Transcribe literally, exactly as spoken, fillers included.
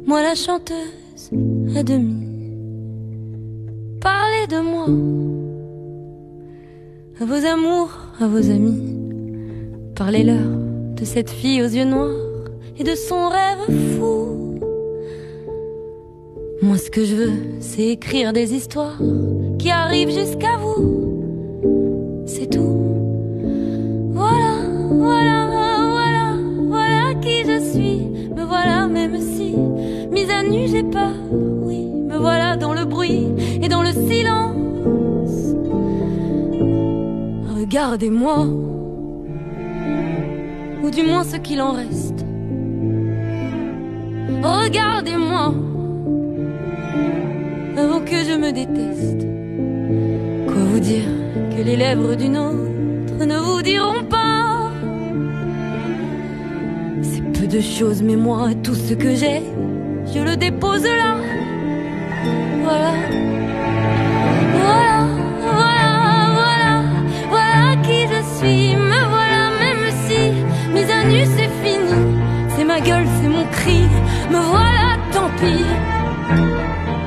moi la chanteuse à demi. Parlez de moi, à vos amours, à vos amis. Parlez-leur de cette fille aux yeux noirs et de son rêve fou. Moi ce que je veux, c'est écrire des histoires qui arrivent jusqu'à vous. C'est tout. Voilà, voilà, voilà, voilà qui je suis. Me voilà même si, mise à nu j'ai peur, oui. Me voilà dans le bruit et dans le silence. Regardez-moi, ou du moins ce qu'il en reste. Regardez-moi, avant que je me déteste. Quoi vous dire que les lèvres d'une autre ne vous diront pas? C'est peu de choses, mais moi, tout ce que j'ai, je le dépose là. Voilà, voilà, voilà, voilà, voilà qui je suis. Me voilà même si, mise à nu c'est fini. C'est ma gueule, c'est mon cri, me voilà, tant pis.